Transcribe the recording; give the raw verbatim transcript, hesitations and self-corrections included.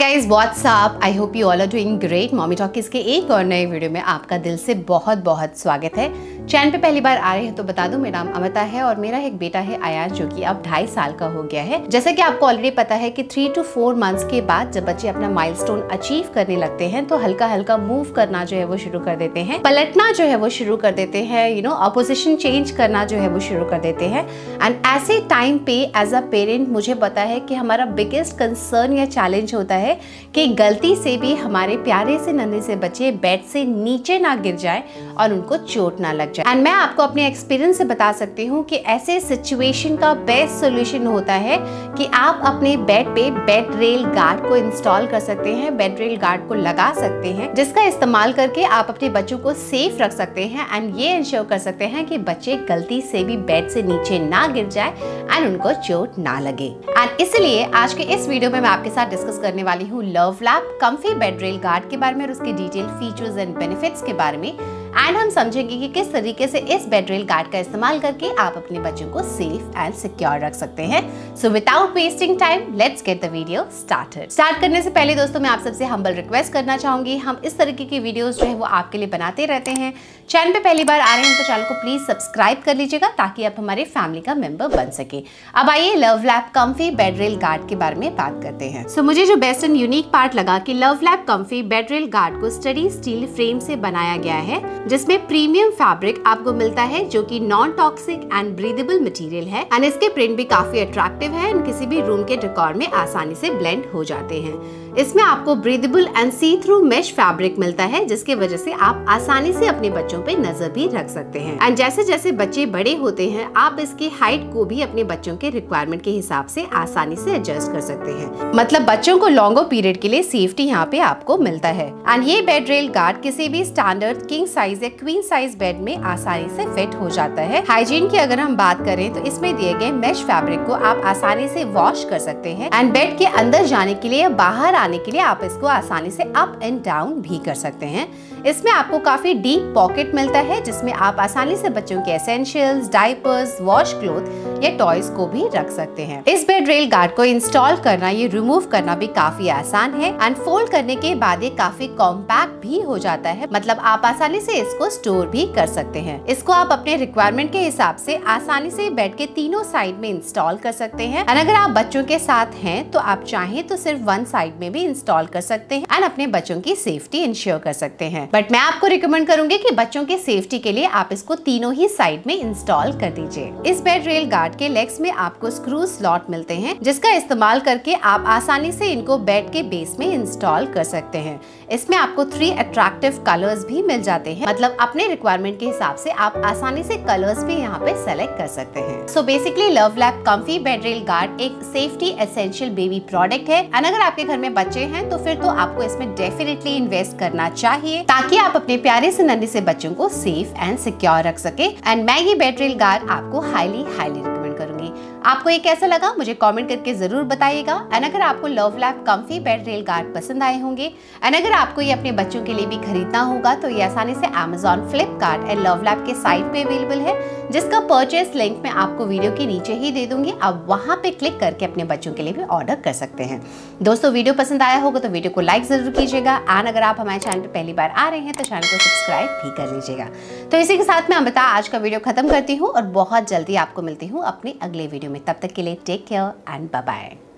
Guys what's up, I hope you all are doing great. Mommy talkies के एक और नए वीडियो में आपका दिल से बहुत बहुत स्वागत है। चैनल पे पहली बार आ रहे हैं तो बता दूं, मेरा नाम अमिता है और मेरा एक बेटा है आयाज, जो कि अब ढाई साल का हो गया है। जैसे कि आपको ऑलरेडी पता है कि थ्री टू फोर मंथ्स के बाद जब बच्चे अपना माइलस्टोन अचीव करने लगते हैं तो हल्का हल्का मूव करना जो है वो शुरू कर देते हैं, पलटना जो है वो शुरू कर देते हैं, यू नो अपोजिशन चेंज करना जो है वो शुरू कर देते हैं। एंड ऐसे टाइम पे एज अ पेरेंट मुझे पता है कि हमारा बिगेस्ट कंसर्न या चैलेंज होता है कि गलती से भी हमारे प्यारे से नन्हे से बच्चे बेड से नीचे ना गिर जाए और उनको चोट ना लग जाए। एंड मैं आपको अपने एक्सपीरियंस से बता सकती हूँ कि ऐसे सिचुएशन का बेस्ट सोल्यूशन होता है कि आप अपने बेड पे बेड रेल गार्ड को इंस्टॉल कर सकते हैं, बेड रेल गार्ड को लगा सकते हैं, जिसका इस्तेमाल करके आप अपने बच्चों को सेफ रख सकते हैं एंड ये इंश्योर कर सकते हैं कि बच्चे गलती से भी बेड से नीचे ना गिर जाए एंड उनको चोट ना लगे। एंड इसलिए आज के इस वीडियो में मैं आपके साथ डिस्कस करने वाली हूँ Love Lap comfy bed rail guard के बारे में और उसके डिटेल फीचर्स एंड बेनिफिट्स के बारे में। एंड हम समझेंगे कि किस तरीके से इस बेड रेल गार्ड का इस्तेमाल करके आप अपने बच्चों को सेफ एंड सिक्योर रख सकते हैं। So without wasting time let's get the video started. Start करने से पहले दोस्तों मैं आप सबसे हम्बल रिक्वेस्ट करना चाहूंगी, हम इस तरीके की वीडियोस जो है वो आपके लिए बनाते रहते हैं। चैनल पे पहली बार आ रहे हैं तो चैनल को प्लीज सब्सक्राइब कर लीजिएगा ताकि आप हमारे फैमिली का मेंबर बन सके। अब आइए Love Lap comfy bed rail guard के बारे में बात करते हैं। सो so, मुझे जो बेस्ट एंड यूनिक पार्ट लगा कि Love Lap comfy bed rail guard को स्टडी स्टील फ्रेम से बनाया गया है, जिसमें प्रीमियम फैब्रिक आपको मिलता है जो कि non toxic and breathable material है। एंड इसके प्रिंट भी काफी अट्रैक्टिव है एंड किसी भी रूम के डेकोर में आसानी से ब्लेंड हो जाते हैं। इसमें आपको breathable and see through mesh fabric मिलता है, जिसकी वजह से आप आसानी से अपने बच्चों पे नजर भी रख सकते हैं। एंड जैसे जैसे बच्चे बड़े होते हैं आप इसकी हाइट को भी अपने बच्चों के रिक्वायरमेंट के हिसाब से आसानी से एडजस्ट कर सकते हैं। मतलब बच्चों को लॉन्गर पीरियड के लिए सेफ्टी यहाँ पे आपको मिलता है। एंड ये बेड रेल गार्ड किसी भी स्टैंडर्ड किंग साइज या क्वीन साइज बेड में आसानी से फिट हो जाता है। हाइजीन की अगर हम बात करें तो इसमें दिए गए मेश फैब्रिक को आप आसानी से वॉश कर सकते हैं एंड बेड के अंदर जाने के लिए या बाहर आने के लिए आप इसको आसानी से अप एंड डाउन भी कर सकते हैं। इसमें आपको काफी डीप पॉकेट मिलता है जिसमें आप आसानी से बच्चों के एसेंशियल्स, डायपर्स, वॉश क्लोथ या टॉयज को भी रख सकते हैं। इस बेड रेल गार्ड को इंस्टॉल करना, ये रिमूव करना भी काफी आसान है एंड फोल्ड करने के बाद ये काफी कॉम्पैक्ट भी हो जाता है। मतलब आप आसानी से इसको स्टोर भी कर सकते हैं। इसको आप अपने रिक्वायरमेंट के हिसाब से आसानी से बेड के तीनों साइड में इंस्टॉल कर सकते हैं। एंड अगर आप बच्चों के साथ हैं तो आप चाहें तो सिर्फ वन साइड में भी इंस्टॉल कर सकते हैं एंड अपने बच्चों की सेफ्टी इंश्योर कर सकते हैं। बट मैं आपको रिकमेंड करूंगी कि बच्चों की सेफ्टी के लिए आप इसको तीनों ही साइड में इंस्टॉल कर दीजिए। इस बेड रेल गार्ड के लेग्स में आपको स्क्रू स्लॉट मिलते हैं, जिसका इस्तेमाल करके आप आसानी से इनको बेड के बेस में इंस्टॉल कर सकते हैं। इसमें आपको थ्री अट्रैक्टिव कलर्स भी मिल जाते हैं, मतलब अपने रिक्वायरमेंट के हिसाब से आप आसानी से कलर्स भी यहाँ पे सेलेक्ट कर सकते हैं। So basically Love Lap comfy bed rail guard एक सेफ्टी एसेंशियल बेबी प्रोडक्ट है एंड अगर आपके घर में बच्चे हैं तो फिर तो आपको इसमें डेफिनेटली इन्वेस्ट करना चाहिए ताकि आप अपने प्यारे से नन्हे से बच्चों को सेफ एंड सिक्योर रख सके। एंड मैं ये बेड रेल गार्ड आपको हाईली हाईली रिकमेंड करूंगी। आपको ये कैसा लगा मुझे कमेंट करके जरूर बताइएगा। एंड अगर आपको Love Lap comfy bed rail guard पसंद आए होंगे एंड अगर आपको ये अपने बच्चों के लिए भी खरीदना होगा तो ये आसानी से Amazon, Flipkart and Love Lap के साइट पे अवेलेबल है, जिसका परचेस लिंक मैं आपको वीडियो के नीचे ही दे दूंगी। आप वहां पे क्लिक करके अपने बच्चों के लिए भी ऑर्डर कर सकते हैं। दोस्तों वीडियो पसंद आया होगा तो वीडियो को लाइक जरूर कीजिएगा एंड अगर आप हमारे चैनल पे पहली बार आ रहे हैं तो चैनल को सब्सक्राइब भी कर लीजिएगा। तो इसी के साथ मैं अमिता आज का वीडियो खत्म करती हूँ और बहुत जल्दी आपको मिलती हूँ अपने अगले वीडियो में। तब तक के लिए take care and bye bye.